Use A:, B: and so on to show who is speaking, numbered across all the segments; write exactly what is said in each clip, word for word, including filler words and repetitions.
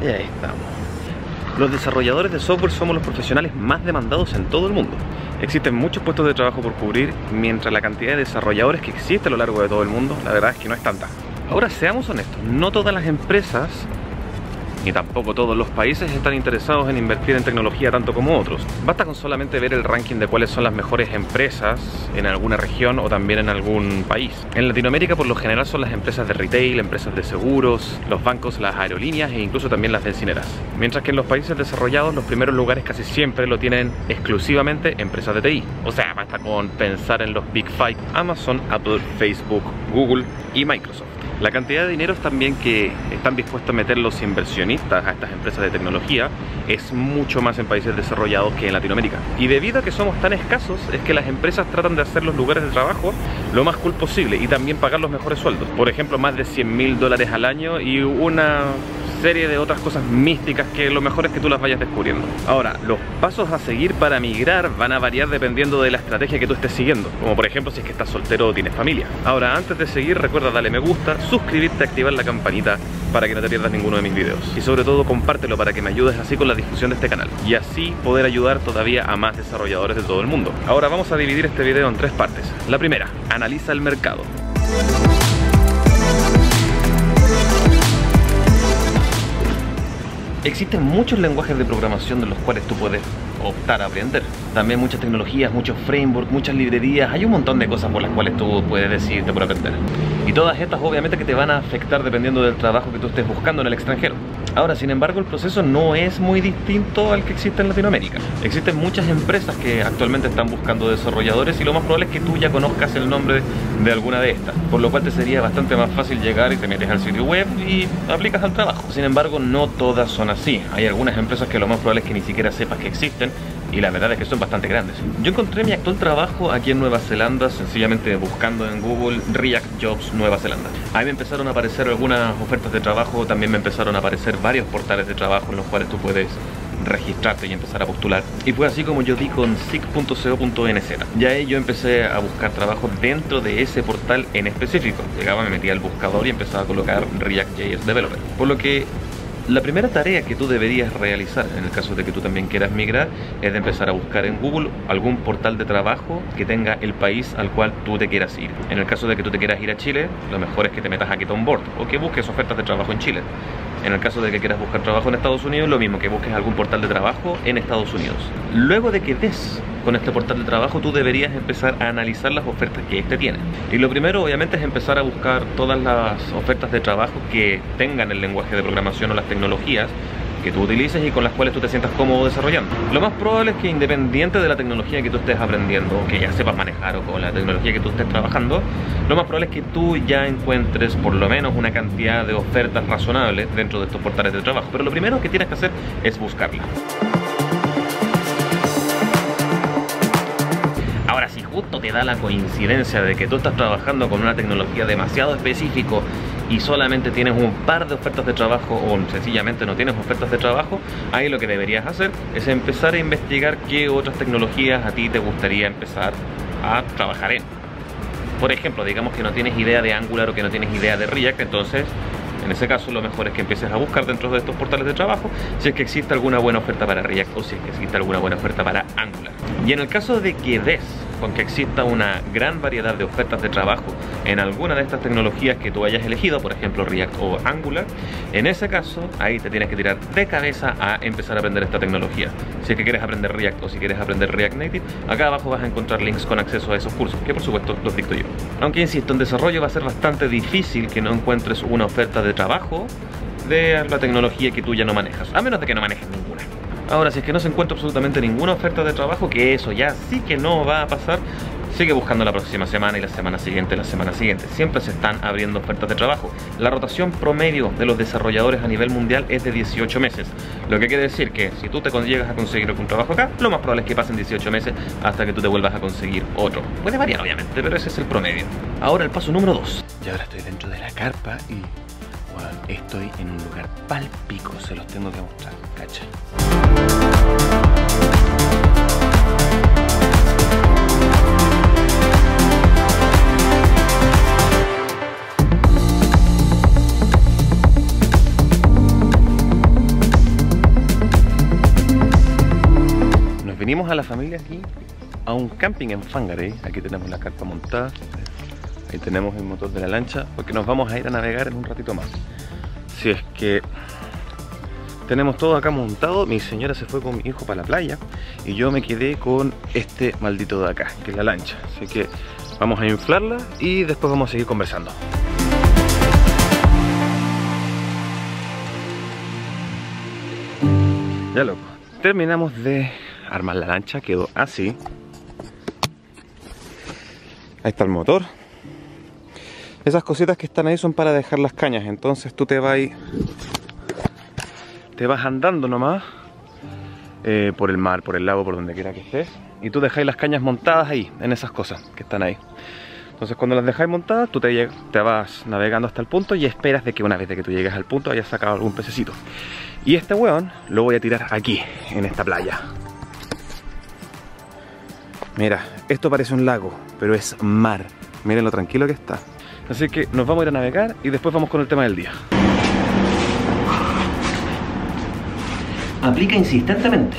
A: Y ahí estamos. Los desarrolladores de software somos los profesionales más demandados en todo el mundo. Existen muchos puestos de trabajo por cubrir, mientras la cantidad de desarrolladores que existe a lo largo de todo el mundo, la verdad es que no es tanta. Ahora, seamos honestos, no todas las empresas ni tampoco todos los países están interesados en invertir en tecnología tanto como otros. Basta con solamente ver el ranking de cuáles son las mejores empresas en alguna región o también en algún país. En Latinoamérica por lo general son las empresas de retail, empresas de seguros, los bancos, las aerolíneas e incluso también las bencineras. Mientras que en los países desarrollados los primeros lugares casi siempre lo tienen exclusivamente empresas de T I. O sea, basta con pensar en los Big Five: Amazon, Apple, Facebook, Google y Microsoft. La cantidad de dinero también que están dispuestos a meter los inversionistas a estas empresas de tecnología es mucho más en países desarrollados que en Latinoamérica. Y debido a que somos tan escasos, es que las empresas tratan de hacer los lugares de trabajo lo más cool posible y también pagar los mejores sueldos. Por ejemplo, más de cien mil dólares al año y una serie de otras cosas místicas que lo mejor es que tú las vayas descubriendo. Ahora, los pasos a seguir para migrar van a variar dependiendo de la estrategia que tú estés siguiendo, como por ejemplo si es que estás soltero o tienes familia. Ahora, antes de seguir, recuerda darle me gusta, suscribirte, activar la campanita para que no te pierdas ninguno de mis videos. Y sobre todo, compártelo para que me ayudes así con la difusión de este canal y así poder ayudar todavía a más desarrolladores de todo el mundo. Ahora vamos a dividir este video en tres partes. La primera, analiza el mercado. Existen muchos lenguajes de programación de los cuales tú puedes optar a aprender. También muchas tecnologías, muchos frameworks, muchas librerías. Hay un montón de cosas por las cuales tú puedes decidirte por aprender. Y todas estas obviamente que te van a afectar dependiendo del trabajo que tú estés buscando en el extranjero. Ahora, sin embargo, el proceso no es muy distinto al que existe en Latinoamérica. Existen muchas empresas que actualmente están buscando desarrolladores y lo más probable es que tú ya conozcas el nombre de alguna de estas, por lo cual te sería bastante más fácil llegar y te metes al sitio web y aplicas al trabajo. Sin embargo, no todas son así. Hay algunas empresas que lo más probable es que ni siquiera sepas que existen y la verdad es que son bastante grandes. Yo encontré mi actual trabajo aquí en Nueva Zelanda sencillamente buscando en Google React Jobs Nueva Zelanda. Ahí me empezaron a aparecer algunas ofertas de trabajo, también me empezaron a aparecer varios portales de trabajo en los cuales tú puedes registrarte y empezar a postular. Y fue así como yo di con seek punto co punto n z. Ya ahí yo empecé a buscar trabajo dentro de ese portal en específico. Llegaba, me metía al buscador y empezaba a colocar React J S Developer. Por lo que la primera tarea que tú deberías realizar en el caso de que tú también quieras migrar es de empezar a buscar en Google algún portal de trabajo que tenga el país al cual tú te quieras ir. En el caso de que tú te quieras ir a Chile, lo mejor es que te metas a Get On Board o que busques ofertas de trabajo en Chile. En el caso de que quieras buscar trabajo en Estados Unidos, lo mismo, que busques algún portal de trabajo en Estados Unidos. Luego de que des con este portal de trabajo, tú deberías empezar a analizar las ofertas que este tiene. Y lo primero, obviamente, es empezar a buscar todas las ofertas de trabajo que tengan el lenguaje de programación o las tecnologías que tú utilices y con las cuales tú te sientas cómodo desarrollando. Lo más probable es que, independiente de la tecnología que tú estés aprendiendo, que ya sepas manejar, o con la tecnología que tú estés trabajando, lo más probable es que tú ya encuentres por lo menos una cantidad de ofertas razonables dentro de estos portales de trabajo. Pero lo primero que tienes que hacer es buscarla. Ahora, si justo te da la coincidencia de que tú estás trabajando con una tecnología demasiado específica y solamente tienes un par de ofertas de trabajo o sencillamente no tienes ofertas de trabajo, ahí lo que deberías hacer es empezar a investigar qué otras tecnologías a ti te gustaría empezar a trabajar en. Por ejemplo, digamos que no tienes idea de Angular o que no tienes idea de React, entonces en ese caso lo mejor es que empieces a buscar dentro de estos portales de trabajo si es que existe alguna buena oferta para React o si es que existe alguna buena oferta para Angular. Y en el caso de que des con que exista una gran variedad de ofertas de trabajo en alguna de estas tecnologías que tú hayas elegido, por ejemplo React o Angular, en ese caso ahí te tienes que tirar de cabeza a empezar a aprender esta tecnología. Si es que quieres aprender React o si quieres aprender React Native, acá abajo vas a encontrar links con acceso a esos cursos, que por supuesto los dicto yo. Aunque insisto, en desarrollo va a ser bastante difícil que no encuentres una oferta de trabajo de la tecnología que tú ya no manejas, a menos de que no manejes ninguna. Ahora, si es que no se encuentra absolutamente ninguna oferta de trabajo, que eso ya sí que no va a pasar, sigue buscando la próxima semana y la semana siguiente, la semana siguiente. Siempre se están abriendo ofertas de trabajo. La rotación promedio de los desarrolladores a nivel mundial es de dieciocho meses. Lo que quiere decir que si tú te llegas a conseguir algún trabajo acá, lo más probable es que pasen dieciocho meses hasta que tú te vuelvas a conseguir otro. Puede variar obviamente, pero ese es el promedio. Ahora el paso número dos. Y ahora estoy dentro de la carpa y bueno, estoy en un lugar palpico, se los tengo que mostrar, ¿cachai? Vinimos a la familia aquí a un camping en Whangarei. Aquí tenemos la carpa montada. Ahí tenemos el motor de la lancha, porque nos vamos a ir a navegar en un ratito más. Si es que tenemos todo acá montado, mi señora se fue con mi hijo para la playa y yo me quedé con este maldito de acá, que es la lancha. Así que vamos a inflarla y después vamos a seguir conversando. Ya loco, terminamos de armar la lancha, quedó así. Ahí está el motor. Esas cositas que están ahí son para dejar las cañas, entonces tú te vas ahí, te vas andando nomás eh, por el mar, por el lago, por donde quiera que estés, y tú dejáis las cañas montadas ahí, en esas cosas que están ahí. Entonces cuando las dejáis montadas, tú te, te vas navegando hasta el punto y esperas de que una vez de que tú llegues al punto hayas sacado algún pececito. Y este hueón lo voy a tirar aquí, en esta playa. Mira, esto parece un lago, pero es mar. Miren lo tranquilo que está. Así que nos vamos a ir a navegar y después vamos con el tema del día. Aplica insistentemente.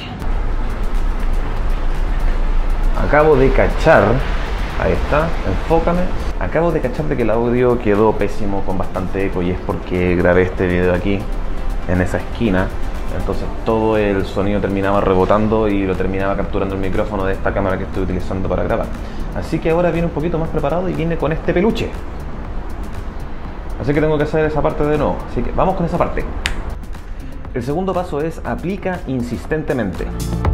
A: Acabo de cachar, ahí está, enfócame. Acabo de cachar de que el audio quedó pésimo, con bastante eco, y es porque grabé este video aquí, en esa esquina. Entonces todo el sonido terminaba rebotando y lo terminaba capturando el micrófono de esta cámara que estoy utilizando para grabar. Así que ahora viene un poquito más preparado y viene con este peluche. Así que tengo que hacer esa parte de nuevo. Así que vamos con esa parte. El segundo paso es aplica insistentemente.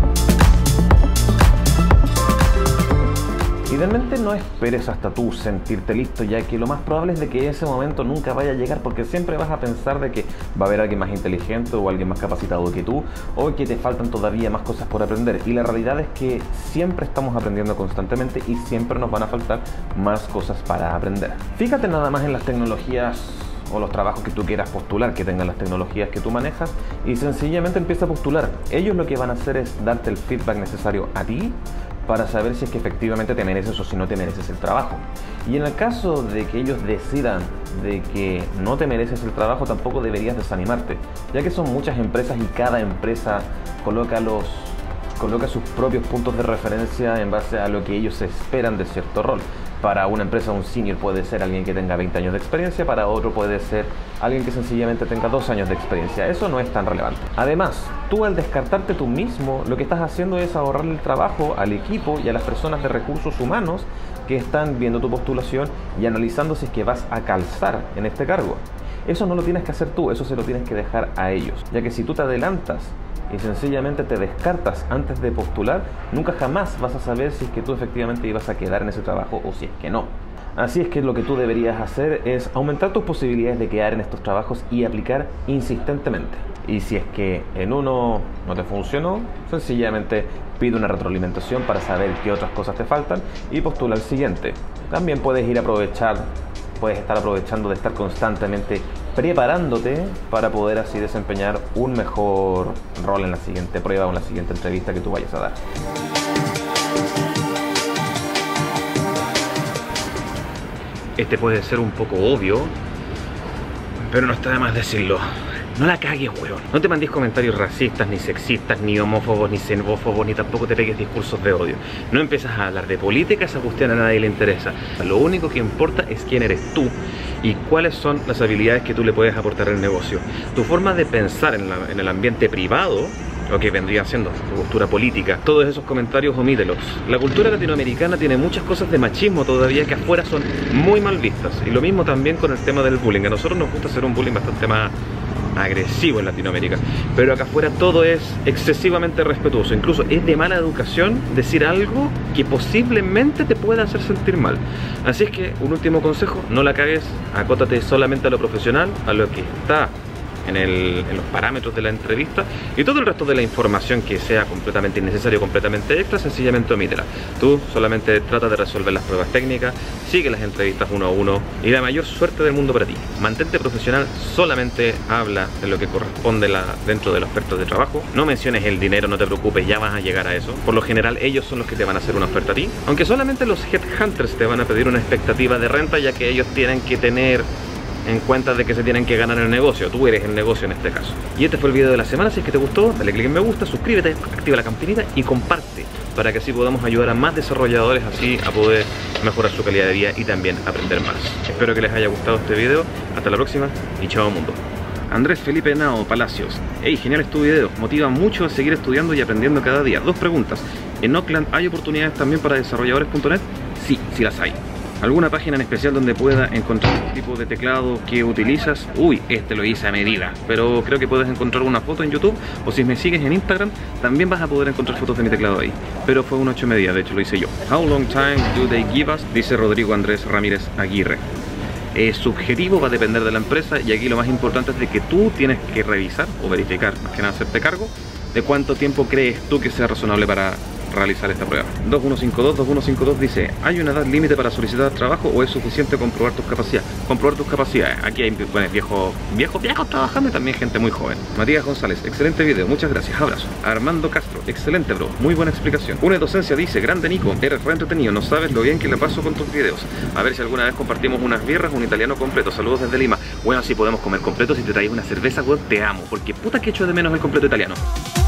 A: Idealmente no esperes hasta tú sentirte listo, ya que lo más probable es de que ese momento nunca vaya a llegar, porque siempre vas a pensar de que va a haber alguien más inteligente o alguien más capacitado que tú, o que te faltan todavía más cosas por aprender. Y la realidad es que siempre estamos aprendiendo constantemente y siempre nos van a faltar más cosas para aprender. Fíjate nada más en las tecnologías o los trabajos que tú quieras postular, que tengan las tecnologías que tú manejas, y sencillamente empieza a postular. Ellos lo que van a hacer es darte el feedback necesario a ti para saber si es que efectivamente te mereces o si no te mereces el trabajo. Y en el caso de que ellos decidan de que no te mereces el trabajo, tampoco deberías desanimarte, ya que son muchas empresas y cada empresa coloca los coloca sus propios puntos de referencia en base a lo que ellos esperan de cierto rol. Para una empresa, un senior puede ser alguien que tenga veinte años de experiencia, para otro puede ser alguien que sencillamente tenga dos años de experiencia. Eso no es tan relevante. Además, tú al descartarte tú mismo, lo que estás haciendo es ahorrarle el trabajo al equipo y a las personas de recursos humanos que están viendo tu postulación y analizando si es que vas a calzar en este cargo. Eso no lo tienes que hacer tú, eso se lo tienes que dejar a ellos, ya que si tú te adelantas y sencillamente te descartas antes de postular, nunca jamás vas a saber si es que tú efectivamente ibas a quedar en ese trabajo o si es que no. Así es que lo que tú deberías hacer es aumentar tus posibilidades de quedar en estos trabajos y aplicar insistentemente. Y si es que en uno no te funcionó, sencillamente pide una retroalimentación para saber qué otras cosas te faltan y postula al siguiente. También puedes ir a aprovechar puedes estar aprovechando de estar constantemente preparándote para poder así desempeñar un mejor rol en la siguiente prueba o en la siguiente entrevista que tú vayas a dar. Este puede ser un poco obvio, pero no está de más decirlo. No la cagues, weón. No te mandes comentarios racistas, ni sexistas, ni homófobos, ni xenófobos, ni tampoco te pegues discursos de odio. No empiezas a hablar de política, esa cuestión a nadie le interesa. Lo único que importa es quién eres tú y cuáles son las habilidades que tú le puedes aportar al negocio. Tu forma de pensar en, la, en el ambiente privado, lo que vendría siendo tu postura política, todos esos comentarios omítelos. La cultura latinoamericana tiene muchas cosas de machismo todavía que afuera son muy mal vistas. Y lo mismo también con el tema del bullying. A nosotros nos gusta hacer un bullying bastante más agresivo en Latinoamérica, pero acá afuera todo es excesivamente respetuoso. Incluso es de mala educación decir algo que posiblemente te pueda hacer sentir mal. Así es que un último consejo: no la cagues, acótate solamente a lo profesional, a lo que está en, el, en los parámetros de la entrevista, y todo el resto de la información que sea completamente innecesario, completamente extra, sencillamente omítela. Tú solamente trata de resolver las pruebas técnicas, sigue las entrevistas uno a uno y la mayor suerte del mundo para ti. Mantente profesional, solamente habla de lo que corresponde la, dentro de los aspectos de trabajo. No menciones el dinero, no te preocupes, ya vas a llegar a eso. Por lo general ellos son los que te van a hacer una oferta a ti, aunque solamente los headhunters te van a pedir una expectativa de renta, ya que ellos tienen que tener en cuenta de que se tienen que ganar el negocio. Tú eres el negocio en este caso. Y este fue el video de la semana. Si es que te gustó, dale click en me gusta, suscríbete, activa la campanita y comparte, para que así podamos ayudar a más desarrolladores así a poder mejorar su calidad de vida y también aprender más. Espero que les haya gustado este video. Hasta la próxima y chao mundo. Andrés Felipe Nao Palacios. Hey, genial es tu video. Motiva mucho a seguir estudiando y aprendiendo cada día. Dos preguntas. ¿En Oakland hay oportunidades también para desarrolladores punto net? Sí, sí las hay. ¿Alguna página en especial donde pueda encontrar el tipo de teclado que utilizas? Uy, este lo hice a medida, pero creo que puedes encontrar una foto en YouTube, o si me sigues en Instagram, también vas a poder encontrar fotos de mi teclado ahí. Pero fue un ocho medida, de hecho lo hice yo. How long time do they give us? Dice Rodrigo Andrés Ramírez Aguirre. Es subjetivo, va a depender de la empresa, y aquí lo más importante es de que tú tienes que revisar o verificar, más que nada hacerte cargo de cuánto tiempo crees tú que sea razonable para realizar esta prueba. dos uno cinco dos, dos uno cinco dos dice: ¿hay una edad límite para solicitar trabajo o es suficiente comprobar tus capacidades? Comprobar tus capacidades. Aquí hay bueno, viejos, viejos, viejos trabajando y también gente muy joven. Matías González, excelente video, muchas gracias, abrazo. Armando Castro, excelente bro, muy buena explicación. Una Docencia dice: grande Nico, eres re entretenido, no sabes lo bien que le paso con tus videos. A ver si alguna vez compartimos unas birras, un italiano completo. Saludos desde Lima. Bueno, así podemos comer completo. Si te traes una cerveza, weón, te amo, porque puta que echo de menos el completo italiano.